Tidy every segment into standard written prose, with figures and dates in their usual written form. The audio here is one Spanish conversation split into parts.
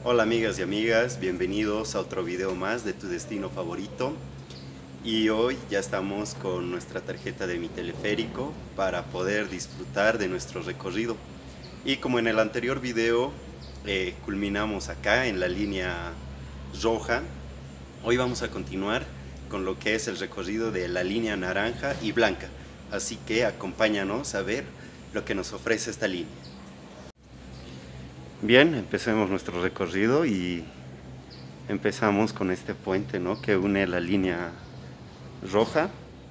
Hola amigas y amigas, bienvenidos a otro video más de tu destino favorito. Y hoy ya estamos con nuestra tarjeta de Mi Teleférico para poder disfrutar de nuestro recorrido. Y como en el anterior video culminamos acá en la línea roja, hoy vamos a continuar con lo que es el recorrido de la línea naranja y blanca. Así que acompáñanos a ver lo que nos ofrece esta línea. Bien, empecemos nuestro recorrido y empezamos con este puente, ¿no?, que une la línea roja,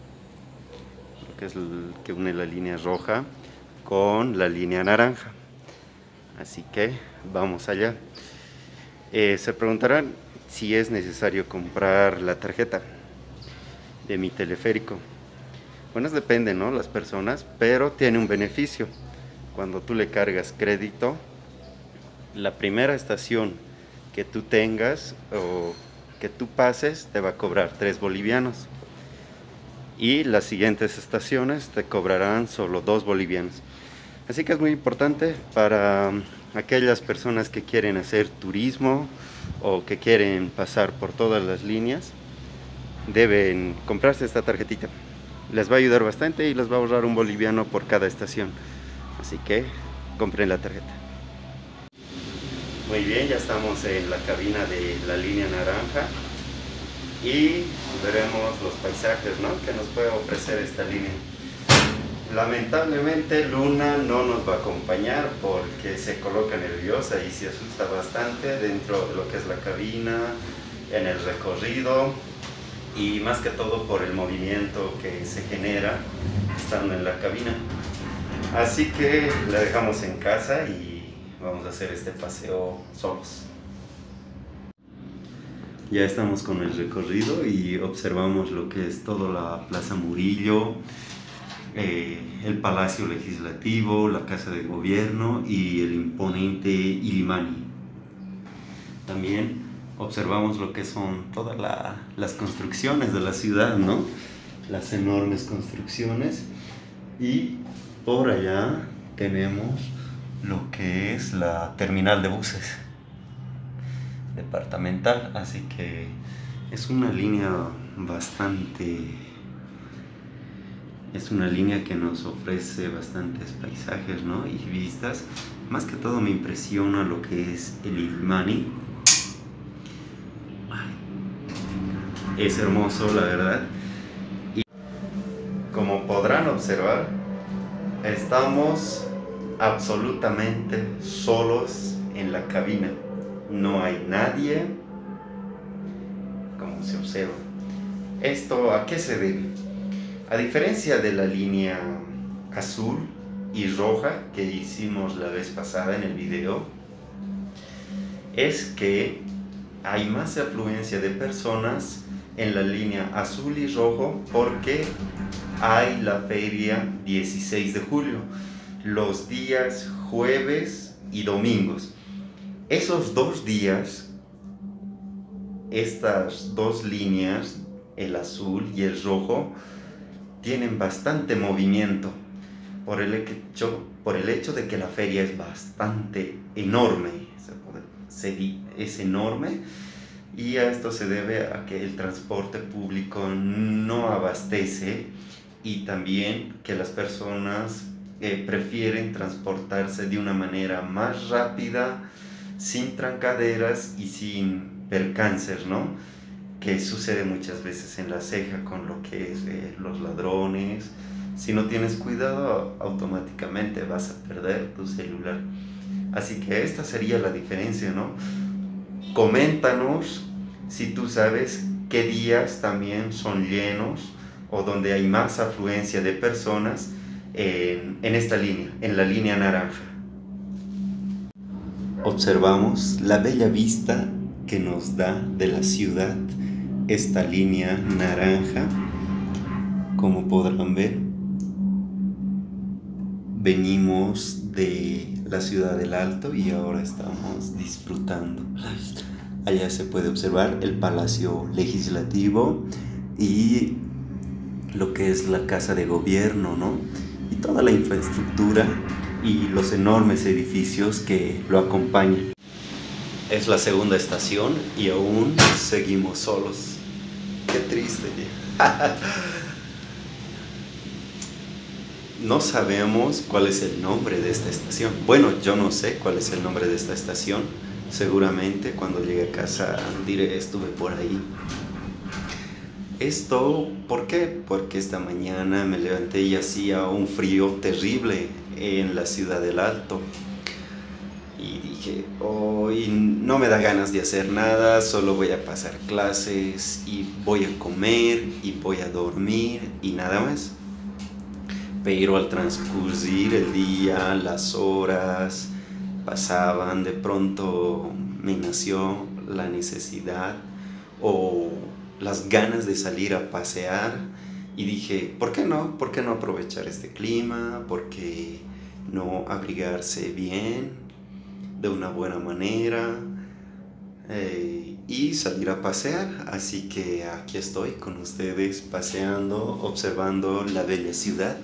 que une la línea roja con la línea naranja. Así que vamos allá. Se preguntarán si es necesario comprar la tarjeta de Mi Teleférico. Bueno, depende, ¿no?, las personas, pero tiene un beneficio. Cuando tú le cargas crédito, la primera estación que tú tengas o que tú pases te va a cobrar 3 bolivianos y las siguientes estaciones te cobrarán solo 2 bolivianos. Así que es muy importante para aquellas personas que quieren hacer turismo o que quieren pasar por todas las líneas. Deben comprarse esta tarjetita, les va a ayudar bastante y les va a ahorrar 1 boliviano por cada estación. Así que compren la tarjeta. Muy bien, ya estamos en la cabina de la línea naranja y veremos los paisajes, ¿no?, que nos puede ofrecer esta línea. Lamentablemente Luna no nos va a acompañar porque se coloca nerviosa y se asusta bastante dentro de lo que es la cabina, en el recorrido y más que todo por el movimiento que se genera estando en la cabina. Así que la dejamos en casa y vamos a hacer este paseo solos. Ya estamos con el recorrido y observamos lo que es toda la Plaza Murillo, el Palacio Legislativo, la Casa de Gobierno y el imponente Illimani. También observamos lo que son todas las construcciones de la ciudad, ¿no?, las enormes construcciones, y por allá tenemos lo que es la terminal de buses departamental. Así que es una línea que nos ofrece bastantes paisajes, ¿no?, y vistas. Más que todo me impresiona lo que es el Illimani. Es hermoso, la verdad. Y como podrán observar, estamos absolutamente solos en la cabina. No hay nadie, como se observa. ¿Esto a qué se debe? A diferencia de la línea azul y roja que hicimos la vez pasada en el video, es que hay más afluencia de personas en la línea azul y rojo porque hay la feria 16 de julio, los días jueves y domingos. Esos 2 días, estas 2 líneas, el azul y el rojo, tienen bastante movimiento por el hecho de que la feria es bastante enorme, es enorme, y a esto se debe a que el transporte público no abastece y también que las personas prefieren transportarse de una manera más rápida, sin trancaderas y sin percances, ¿no?, que sucede muchas veces en La Ceja con lo que es los ladrones. Si no tienes cuidado, automáticamente vas a perder tu celular. Así que esta sería la diferencia, ¿no? Coméntanos si tú sabes qué días también son llenos o donde hay más afluencia de personas en esta línea, en la línea naranja. Observamos la bella vista que nos da de la ciudad esta línea naranja. Como podrán ver, venimos de la ciudad del Alto y ahora estamos disfrutando. Allá se puede observar el Palacio Legislativo y lo que es la Casa de Gobierno, ¿no?, y toda la infraestructura y los enormes edificios que lo acompañan. Es la segunda estación y aún seguimos solos. Qué triste. No sabemos cuál es el nombre de esta estación. Bueno, yo no sé cuál es el nombre de esta estación. Seguramente cuando llegue a casa diré estuve por ahí. Esto, ¿por qué? Porque esta mañana me levanté y hacía un frío terrible en la ciudad del Alto. Y dije, hoy no me da ganas de hacer nada, solo voy a pasar clases y voy a comer y voy a dormir y nada más. Pero al transcurrir el día, las horas pasaban, de pronto me nació la necesidad o las ganas de salir a pasear y dije, ¿por qué no? ¿Por qué no aprovechar este clima? ¿Por qué no abrigarse bien, de una buena manera? Y salir a pasear. Así que aquí estoy con ustedes paseando, observando la bella ciudad.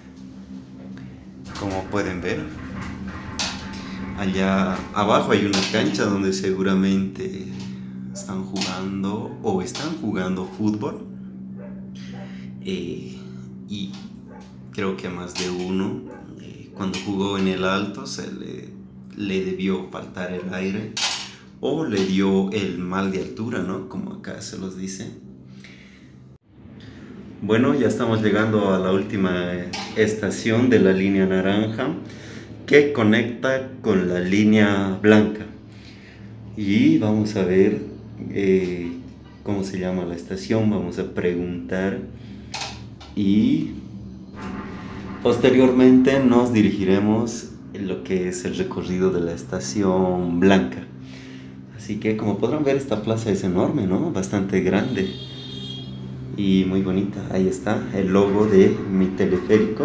Como pueden ver, allá abajo hay una cancha donde seguramente están jugando fútbol. Y creo que a más de uno, cuando jugó en el Alto, le debió faltar el aire o le dio el mal de altura, ¿no? Como acá se los dice. Bueno, ya estamos llegando a la última estación de la línea naranja que conecta con la línea blanca. Y vamos a ver cómo se llama la estación, vamos a preguntar y posteriormente nos dirigiremos en lo que es el recorrido de la estación blanca. Así que como podrán ver, esta plaza es enorme, ¿no? Bastante grande y muy bonita. Ahí está el logo de mi teleférico.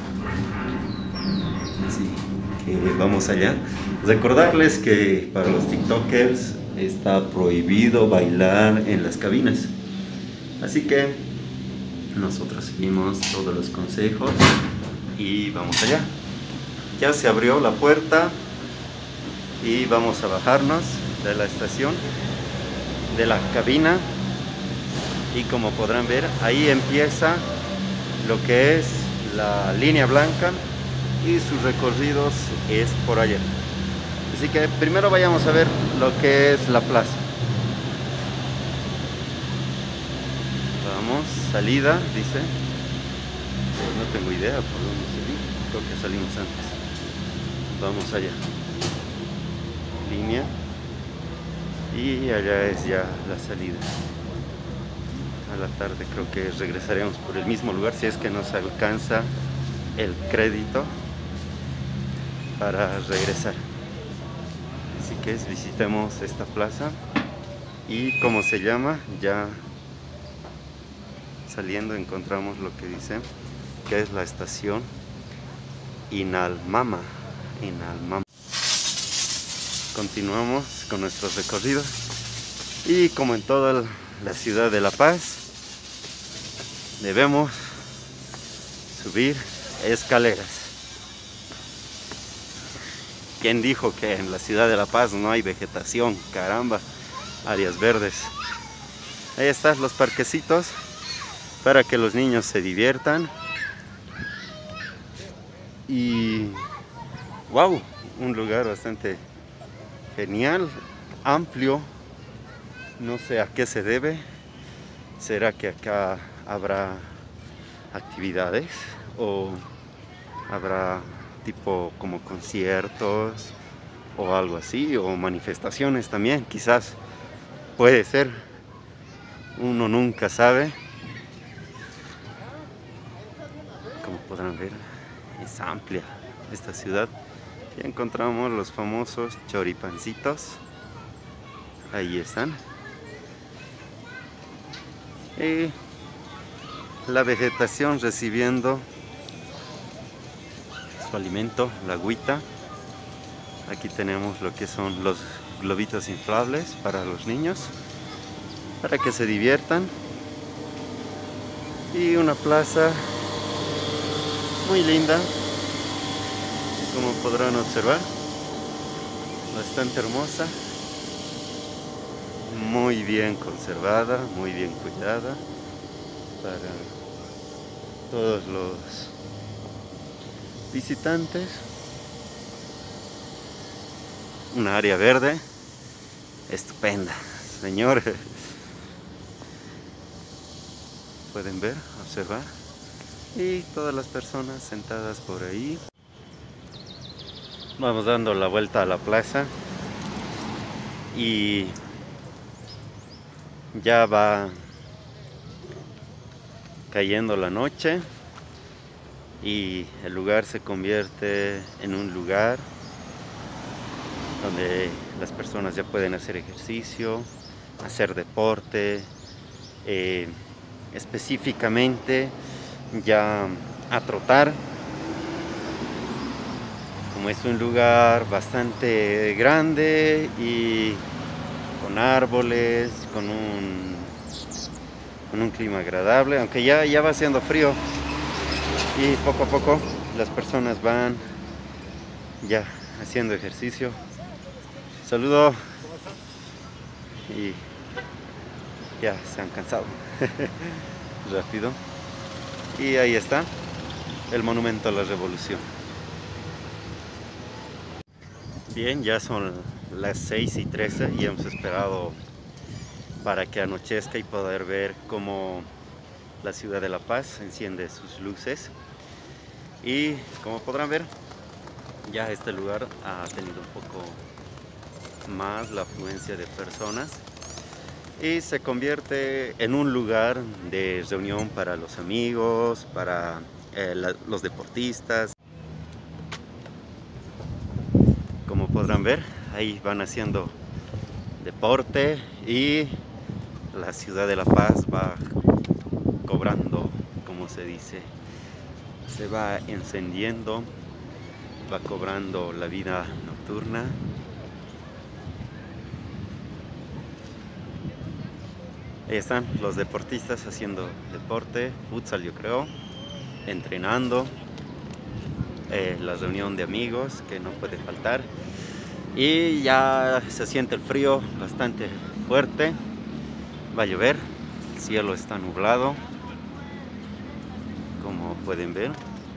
Así que vamos allá. Recordarles que para los tiktokers está prohibido bailar en las cabinas. Así que nosotros seguimos todos los consejos y vamos allá. Ya se abrió la puerta y vamos a bajarnos de la estación, de la cabina. Y como podrán ver, ahí empieza lo que es la línea blanca y sus recorridos es por allá. Así que primero vayamos a ver lo que es la plaza. Vamos, salida, dice. No tengo idea por dónde salir. Creo que salimos antes. Vamos allá. Línea. Y allá es ya la salida. A la tarde creo que regresaremos por el mismo lugar si es que nos alcanza el crédito para regresar. Así que visitemos esta plaza y como se llama, ya saliendo encontramos lo que dice que es la estación Inalmama. Continuamos con nuestro recorrido y como en toda la ciudad de La Paz debemos subir escaleras. ¿Quién dijo que en la ciudad de La Paz no hay vegetación? Caramba, áreas verdes. Ahí están los parquecitos para que los niños se diviertan. Y wow, un lugar bastante genial, amplio. No sé a qué se debe. ¿Será que acá habrá actividades o habrá tipo como conciertos o algo así, o manifestaciones también? Quizás puede ser, uno nunca sabe. Como podrán ver, es amplia esta ciudad. Y encontramos los famosos choripancitos. Ahí están. Y la vegetación recibiendo su alimento, la agüita. Aquí tenemos lo que son los globitos inflables para los niños, para que se diviertan. Y una plaza muy linda, como podrán observar, bastante hermosa. muy bien conservada, muy bien cuidada para todos los visitantes. Una área verde estupenda, señores. Pueden ver, observar, y todas las personas sentadas por ahí. Vamos dando la vuelta a la plaza y ya va cayendo la noche y el lugar se convierte en un lugar donde las personas ya pueden hacer ejercicio, hacer deporte, específicamente ya a trotar. Como es un lugar bastante grande y con árboles, con un clima agradable, aunque ya va haciendo frío, y poco a poco las personas van ya haciendo ejercicio. Saludo. Y ya se han cansado rápido. Y ahí está el monumento a la revolución. Bien, ya son las 6:13 y hemos esperado para que anochezca y poder ver cómo la ciudad de La Paz enciende sus luces. Y como podrán ver, ya este lugar ha tenido un poco más la afluencia de personas y se convierte en un lugar de reunión para los amigos, para los deportistas. Como podrán ver, ahí van haciendo deporte y la ciudad de La Paz va cobrando, como se dice, se va encendiendo, va cobrando la vida nocturna. Ahí están los deportistas haciendo deporte, futsal yo creo, entrenando, la reunión de amigos que no puede faltar. Y ya se siente el frío bastante fuerte, va a llover, el cielo está nublado, como pueden ver.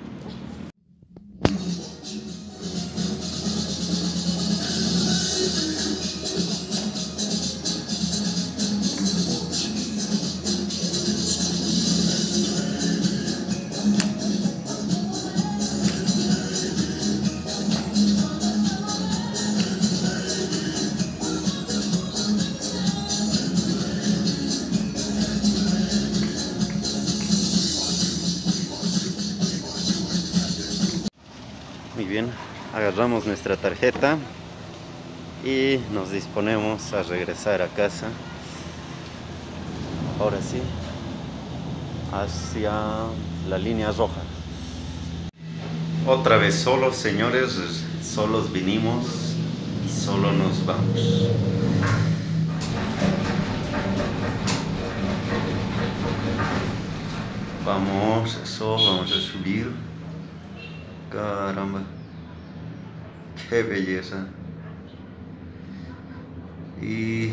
Muy bien, agarramos nuestra tarjeta y nos disponemos a regresar a casa. Ahora sí, hacia la línea roja. Otra vez solos, señores, solos vinimos y solo nos vamos. Vamos a subir. Caramba, qué belleza. Y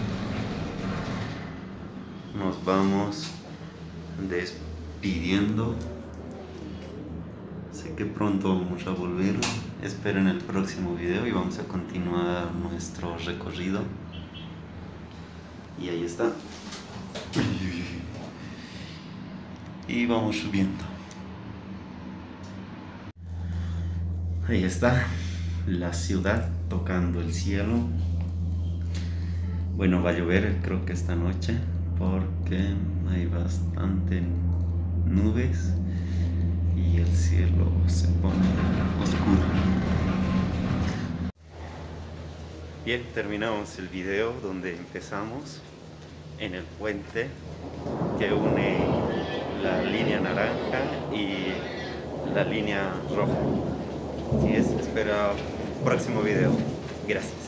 nos vamos despidiendo. Sé que pronto vamos a volver. Esperen el próximo video y vamos a continuar nuestro recorrido. Y ahí está. Y vamos subiendo. Ahí está la ciudad tocando el cielo. Bueno, va a llover creo que esta noche porque hay bastante nubes y el cielo se pone oscuro. Bien, terminamos el video donde empezamos en el puente que une la línea naranja y la línea roja. Así es, espero el próximo video. Gracias.